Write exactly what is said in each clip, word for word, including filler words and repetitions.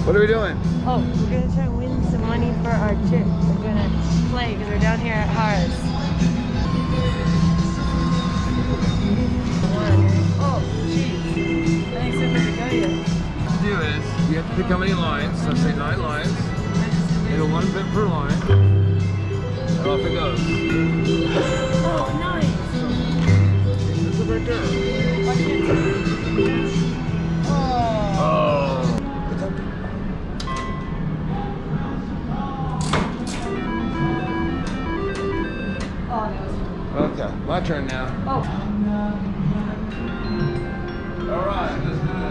What are we doing? Oh, we're gonna try and win some money for our trip. We're gonna play because we're down here at Harris. Oh, jeez. I think something to go yet. What to do is, you have to pick how many lines. So say nine lines. And one bit per line. And off it goes. Oh, nice. This is right there. Oh. Okay, my turn now. Oh. All right, let's do this.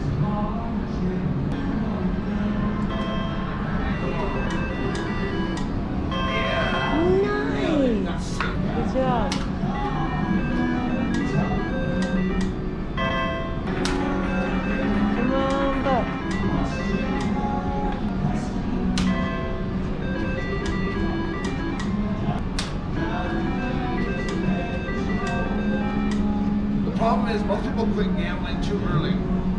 Nice. Good job. Come on, Buck. The problem is most people quit gambling too early.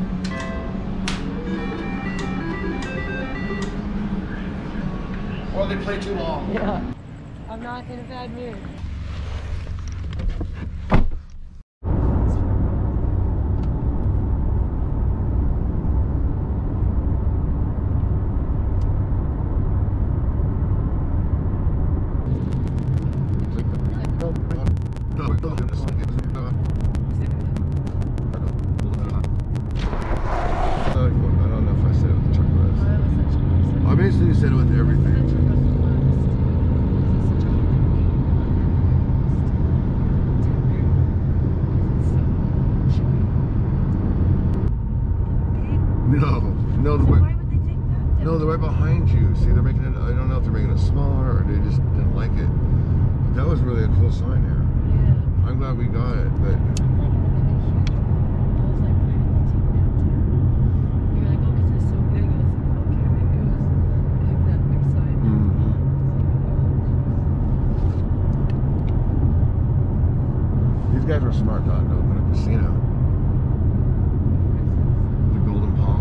Or they play too long. Yeah. I'm not in a bad mood. You said it with everything. No, no, the way, Why would they take that? no, they're right behind you. See, they're making it. I don't know if they're making it smaller or they just didn't like it. But that was really a cool sign here. Yeah. I'm glad we got it, but. These guys were smart not to open a casino. The Golden Palm.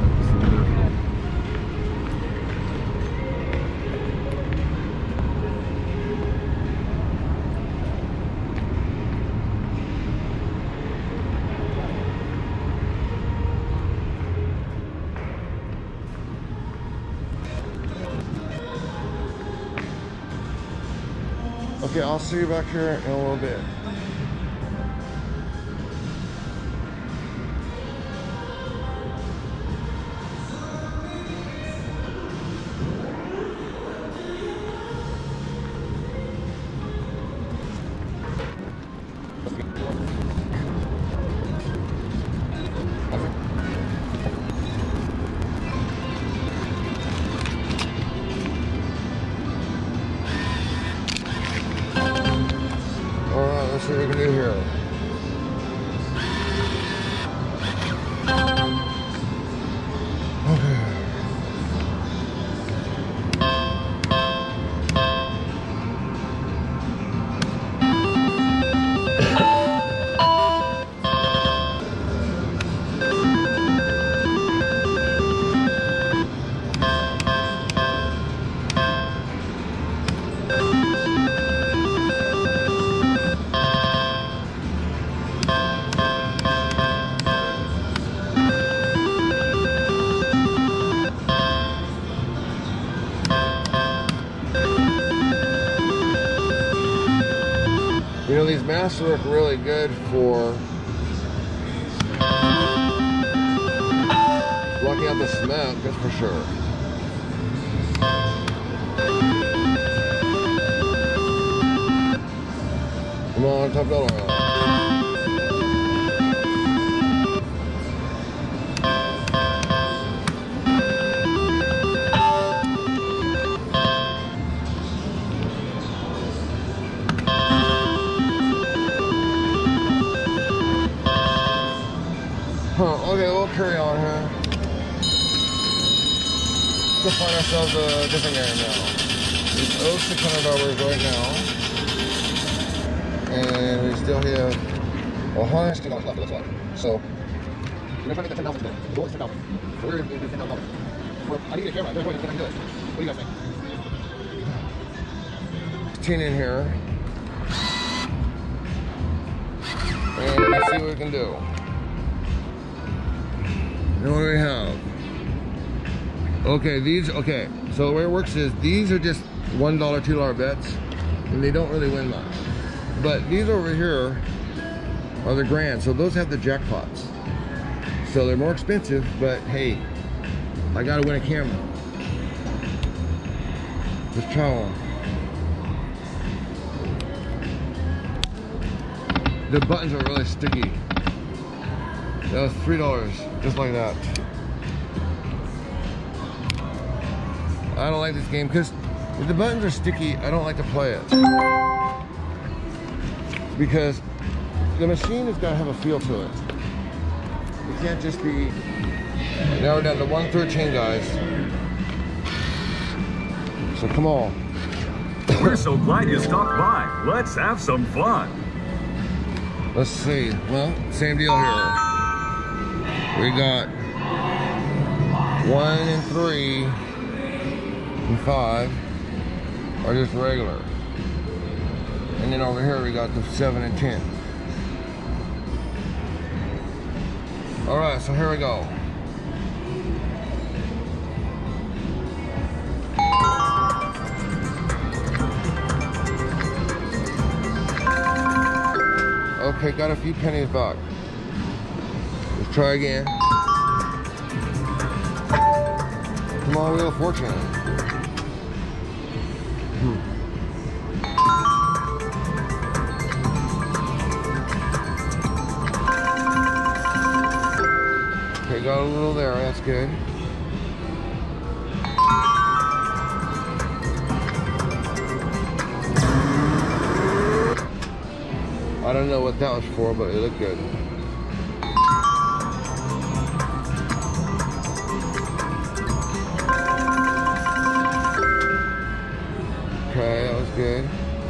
Okay, I'll see you back here in a little bit. Alright, let's see what we can do here. Okay. You know, these masks work really good for blocking out the smoke, that's for sure. Come on, top dollar. Huh, okay, we'll carry on here. Let's find ourselves a different area now. It's oh six hundred dollars right now. And we still have one hundred sixty dollars left, it looks like. So, we're going to try to get the ten dollars today. The goal is ten dollars. So we're going to do ten dollars. I need a camera. There's no way I can do it. What do you guys think? fifteen in here. And let's see what we can do. Now what do we have? Okay, these, okay. So the way it works is these are just one dollar, two dollar bets, and they don't really win much. But these over here are the grand, so those have the jackpots. So they're more expensive, but hey, I gotta win a camera. Let's try one. The buttons are really sticky. That was three dollars, just like that. I don't like this game because if the buttons are sticky, I don't like to play it. Because the machine has got to have a feel to it. It can't just be... Now we're down to one thirteen, guys. So come on. We're so glad you stopped by. Let's have some fun. Let's see. Well, same deal here. We got one and three and five are just regular. And then over here we got the seven and ten. All right, so here we go. Okay, got a few pennies back. Let's try again. Come on, Wheel of Fortune. Hmm. Okay, got a little there, that's good. I don't know what that was for, but it looked good. Okay, that was good.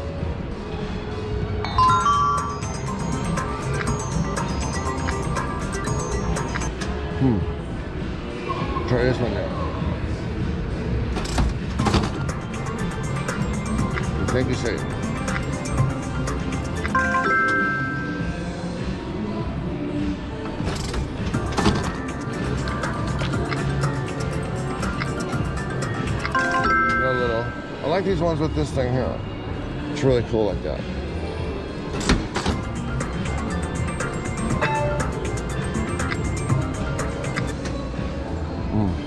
Hmm. Try this one now. Thank you, Satan. I like these ones with this thing here. It's really cool like that. Mm.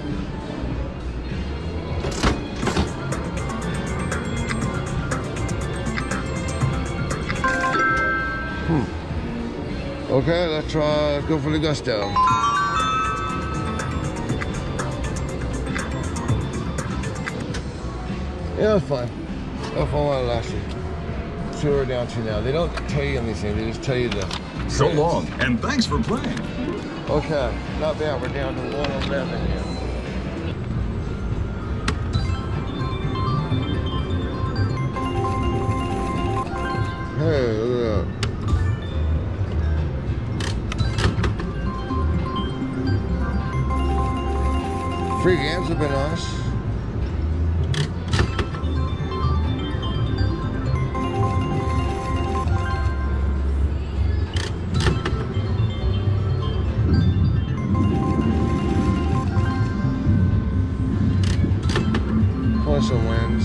Hmm. Okay, let's try, let's go for the gusto. Yeah, it was fun. That was fun while it lasted. See where we're down to now. They don't tell you anything, they just tell you the... So long, and thanks for playing. Okay, not bad. We're down to one eleven here. Hey, look at that. Free games have been nice. Some wins.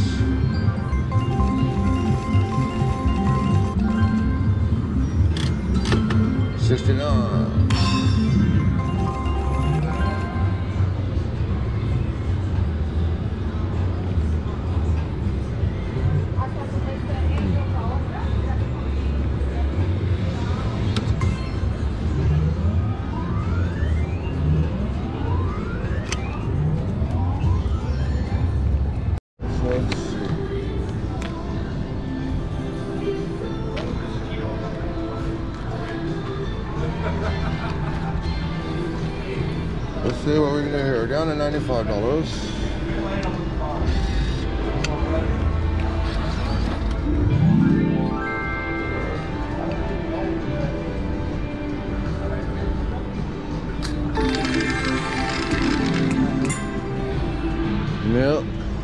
sixty-nine. Let's see what we can do here. We're down to ninety-five dollars. Yep.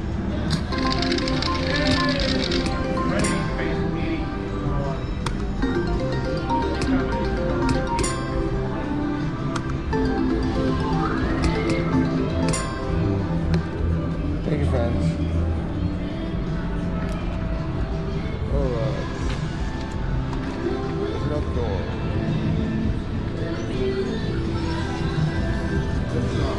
Thank you, friends. Alright. There's no door. It's not.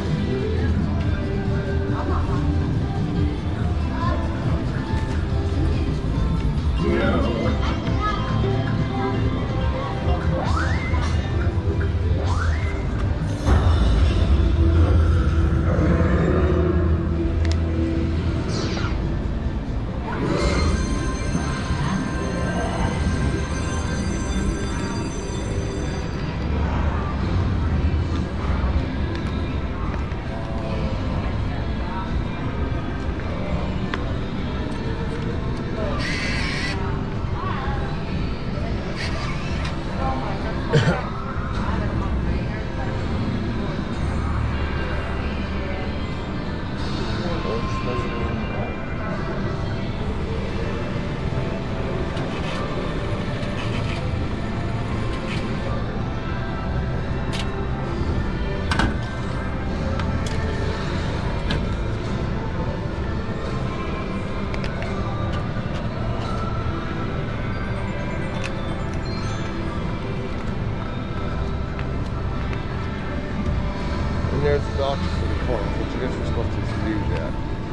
There's the doctor for the corner, which I guess we're supposed to do that.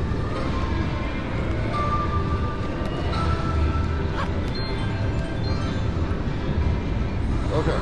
Okay.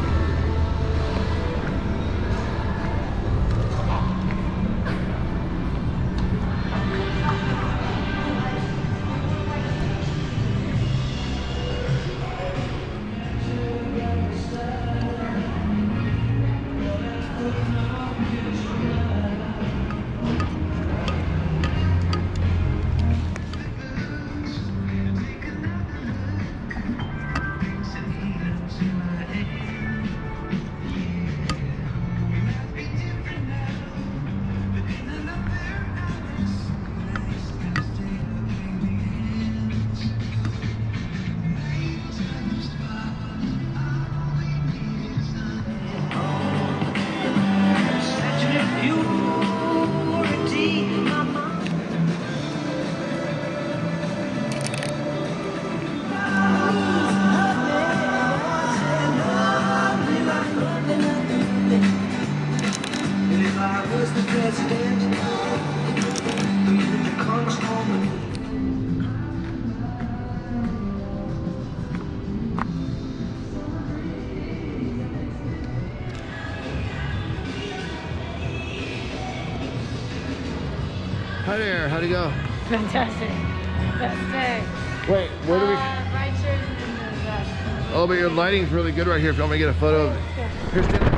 Hi there, how'd it go? Fantastic. Best day. Wait, where do we... Uh, right shirt and then the vest. Oh, but your lighting's really good right here if you want me to get a photo of it. Here's Tim.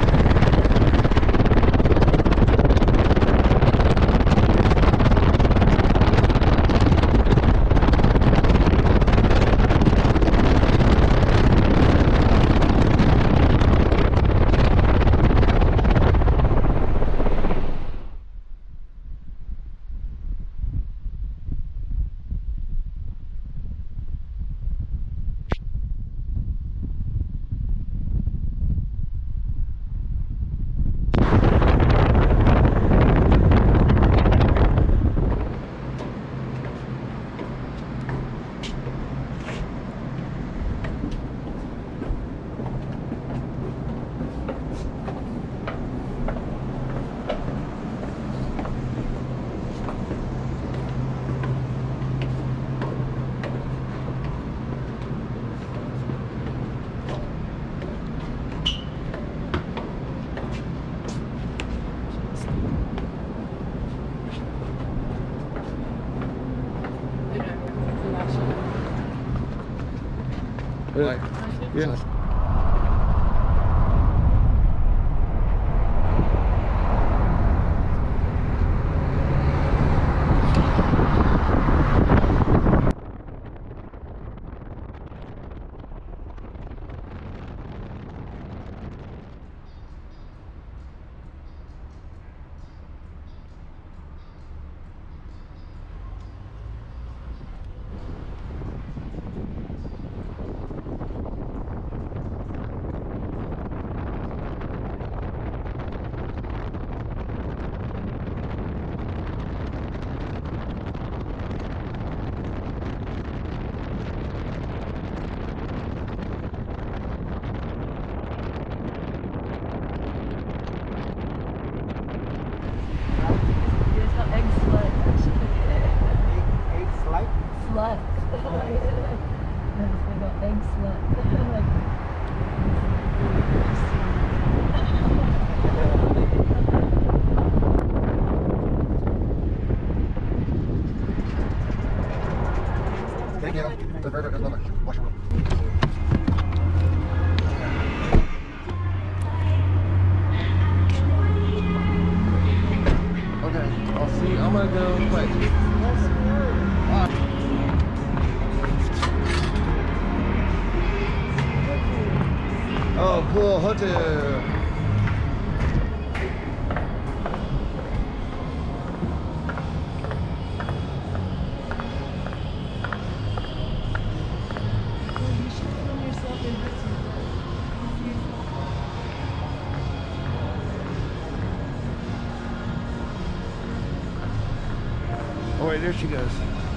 Like, yeah. want to go quick. Let's move. Oh, cool hotel. You should film yourself in Britain. Oh wait, there she goes.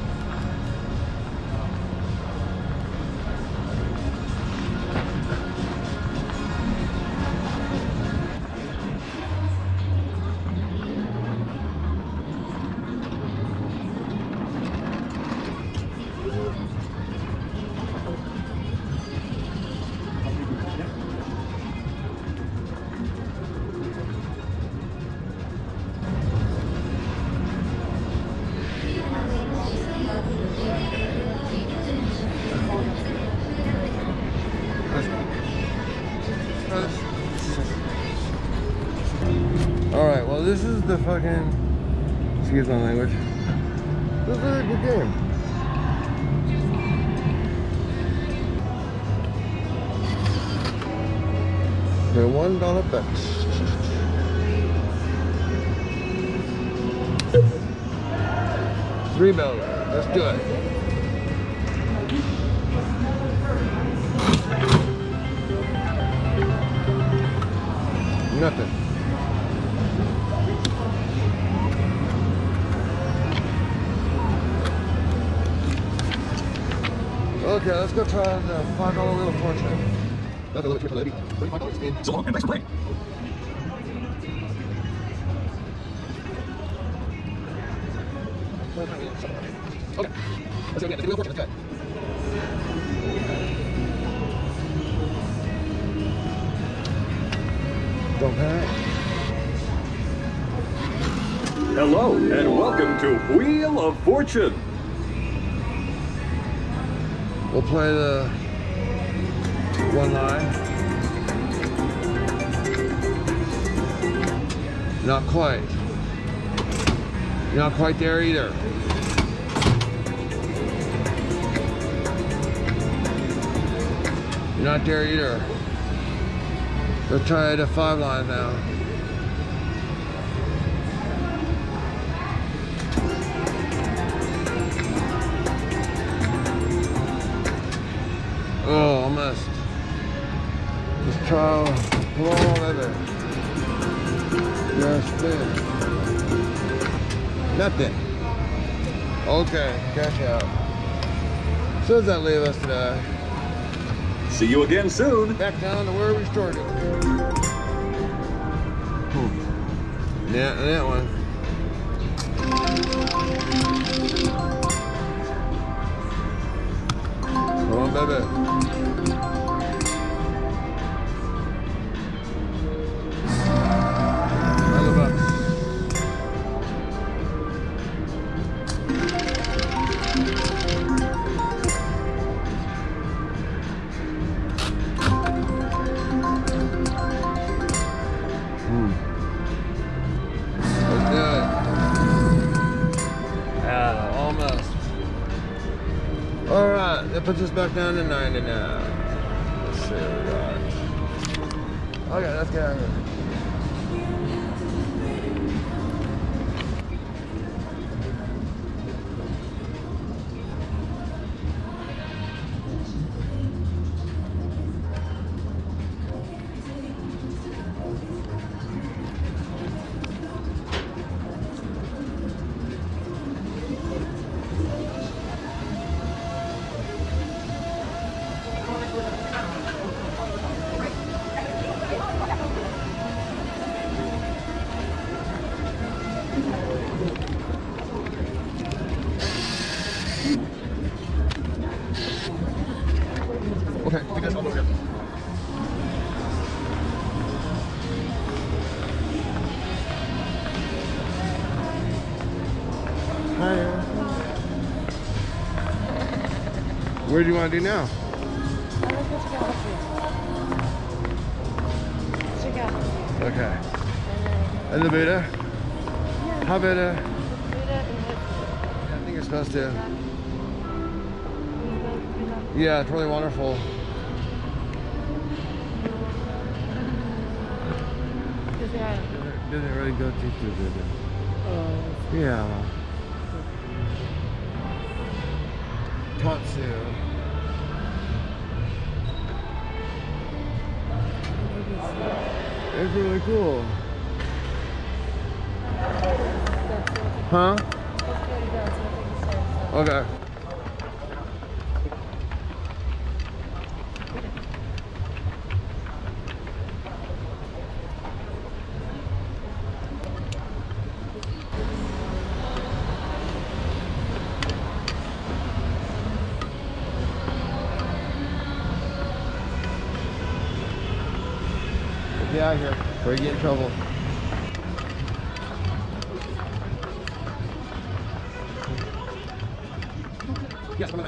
Alright, well this is the fucking, excuse my language, this is a good game. They're one dollar bets. Three bells, let's do it. Nothing. Okay, let's go try the five dollar wheel of fortune. That's a little bit for lady. thirty-five dollars in. So long, and thanks for playing. Okay, let's go again. The wheel of fortune, let's go. Don't panic. Hello, and welcome to Wheel of Fortune. We'll play the one line. Not quite. Not quite there either. Not there either. Let's try the five line now. Oh, almost. Let's try. Come on, baby. Just spin. Nothing. Okay, cash out. So does that leave us today? See you again soon. Back down to where we started. Hmm. Yeah, that one. Come on, baby. Another bucks. Hmm. Let's do it. Yeah, almost. All right, that puts us back down to ninety now. Let's see what we got. Okay, let's get out of here. Okay, I guess I'll go again. Hiya. Where do you want to do now? I like this galaxy. Check out. Okay. And then, And the Buddha? yeah. How Buddha? Buddha I think you're supposed to. Yeah, it's really wonderful. Yeah. Didn't really go too too good. Oh. Yeah. Tatsu. It's really cool. Huh? Okay. Get out of here before you get in trouble. Yes, come on.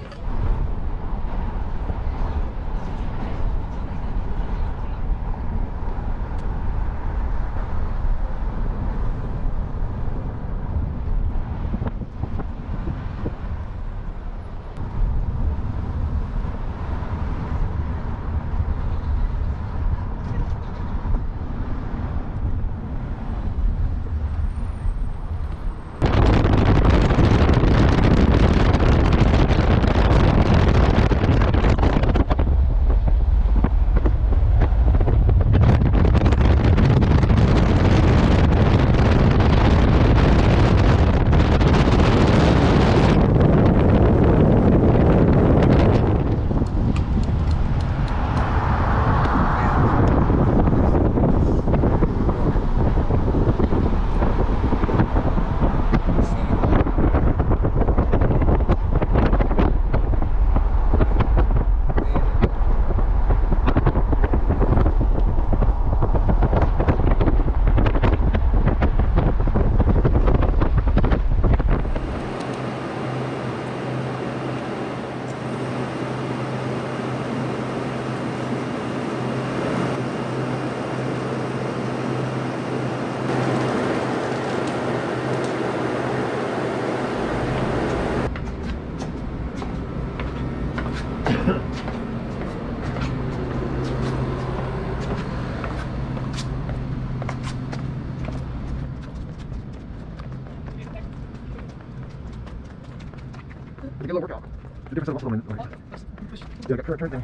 Get a little workout. The difference of muscle movement. Right. Yeah, turn, turn thing.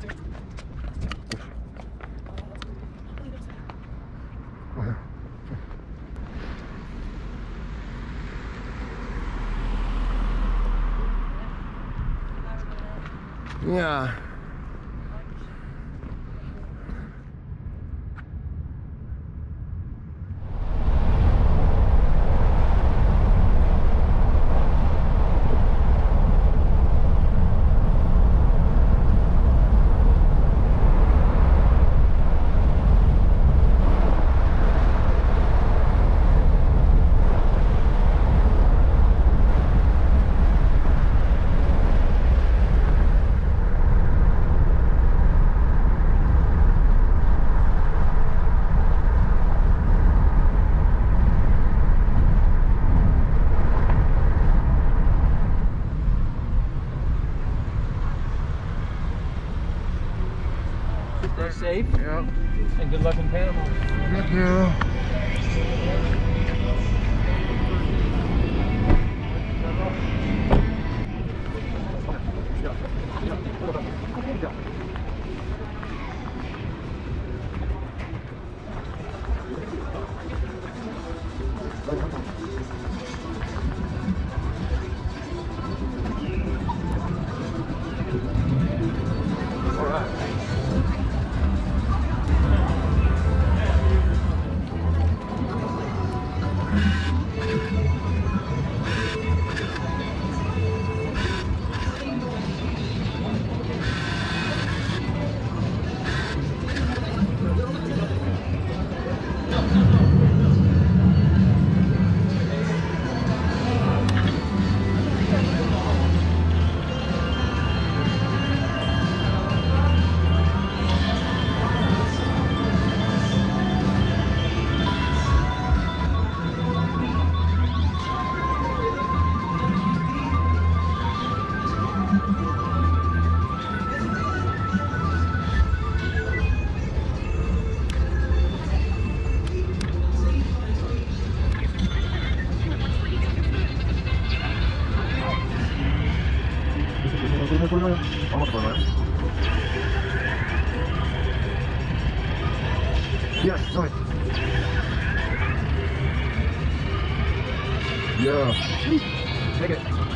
Yeah. Stay safe. Yeah. And good luck in Panama. Thank you. All right. Yeah. Take it.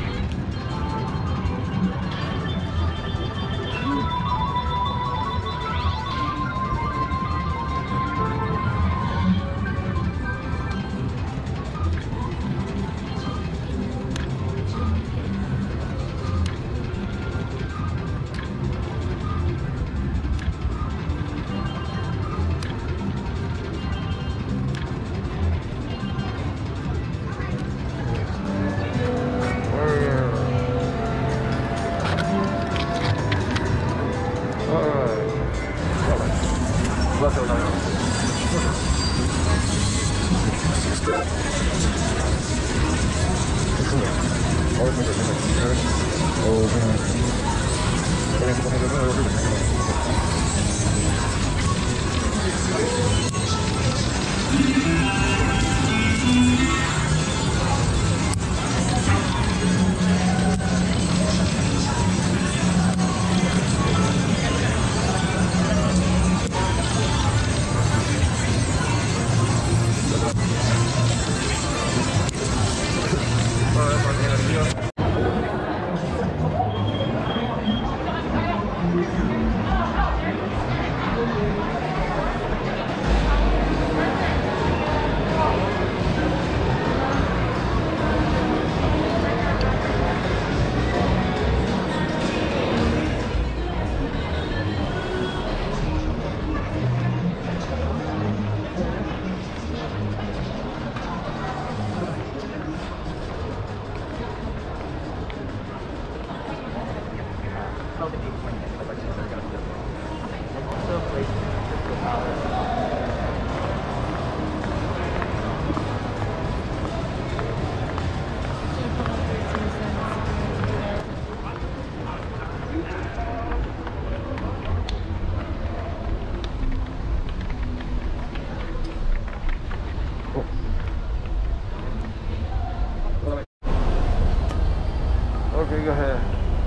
Okay, go ahead.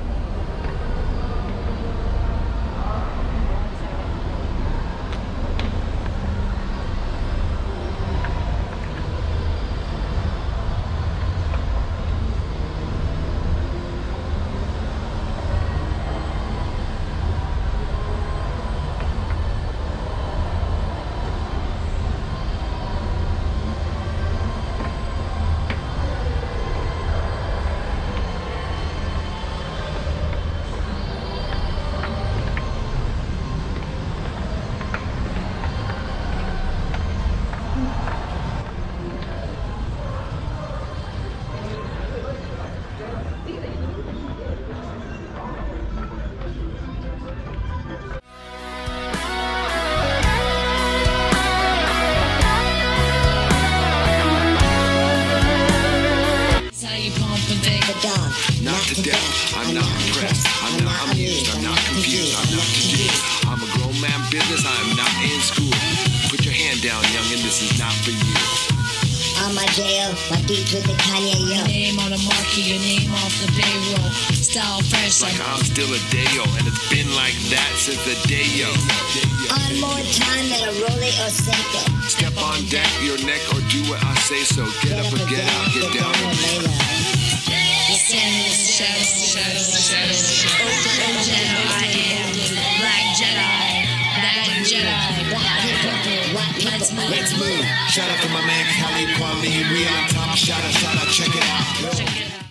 Not to death, I'm not impressed, I'm not amused, I'm not confused, I'm not confused. I'm a grown man business, I am not in school. Put your hand down, youngin', this is not for you. On my J O, my beats with the Kanye, yo. Name on the marquee, your name off the payroll. Style fresh Like I'm still a Dayo, and it's been like that since the Dayo. On more time than a Rolly or Seiko. Step on deck, your neck, or do what I say so. Get up or get out, get down and lay low. shadows, shadows, shadows, shadows. Open Jedi, I am Black Jedi, that Jedi. Black people, white people. Let's move. Let's move. Shout out to my man Khalid Kwame, we on top. Shout out, shout out, check it out. Check it out.